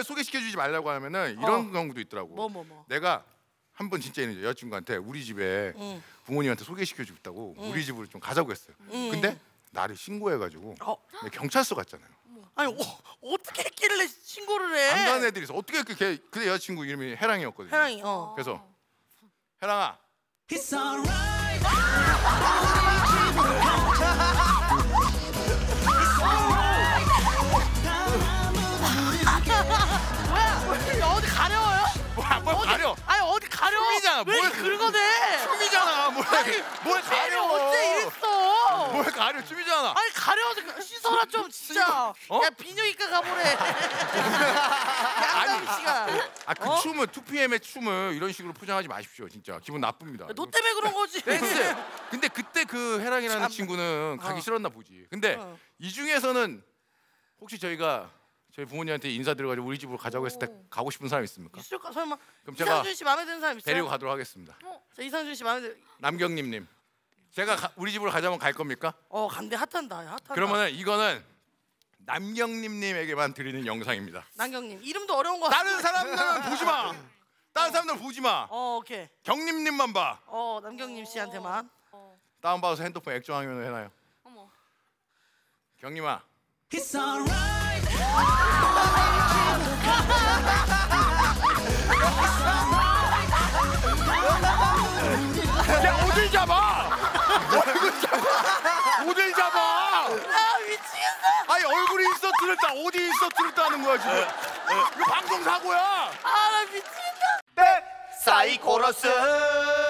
소개시켜주지 말라고 하면은 이런 경우도 있더라고. 뭐. 내가 한 번 진짜 있는 여자친구한테 우리 집에 부모님한테 소개시켜주겠다고 우리 집으로 좀 가자고 했어요. 근데 나를 신고해가지고 경찰서 갔잖아요. 아니 어떻게 했길래 신고를 해? 안 가는 애들이 있어. 어떻게 그때 여자친구 이름이 해랑이었거든요. 해랑이. 그래서 해랑아. 뭐야? 어디 가려워요? 뭘 가려? 아니 어디 가려? 춤이잖아. 왜 긁어대? 춤이잖아. 뭘 가려? 언제 이랬어? 뭘 가려? 춤이잖아. 아니 가려워서 씻어라 좀 진짜. 야 비뇨기과 가보래. 양다미 씨가. 그 춤을 2PM의 춤을 이런 식으로 포장하지 마십시오. 진짜 기분 나쁩니다. 너 때문에 그런 거지. 댄스. 근데 그때 그 해랑이라는 친구는 가기 싫었나 보지. 근데 이 중에서는 혹시 저희 부모님한테 인사드려가지고 우리 집으로 가자고 했을 때 가고 싶은 사람 있습니까? 있을까 설마? 그럼 제가 이상준 씨 마음에 드는 사람 있어요? 데리고 가도록 하겠습니다. 자, 이상준 씨 마음에 드. 남경님님, 제가 우리 집으로 가자면 갈 겁니까? 간대 핫한다. 핫한다. 그러면은 이거는 남경님에게만 드리는 영상입니다. 남경님 이름도 어려운 거. 다른 사람들은 보지 마. 다른 사람들 보지 마. 오케이. 경님님만 봐. 남경님 씨한테만. 다운받아서 핸드폰 액정화면을 해놔요. 어머. 경님아. 야 어딜 잡아? 얼굴 잡아. 어딜 잡아? 아 미치겠어. 아니 얼굴이 인서트를 어디 인서트를 따는 거야 지금? 이거 방송 사고야. 아 나 미치겠다. 사이코러스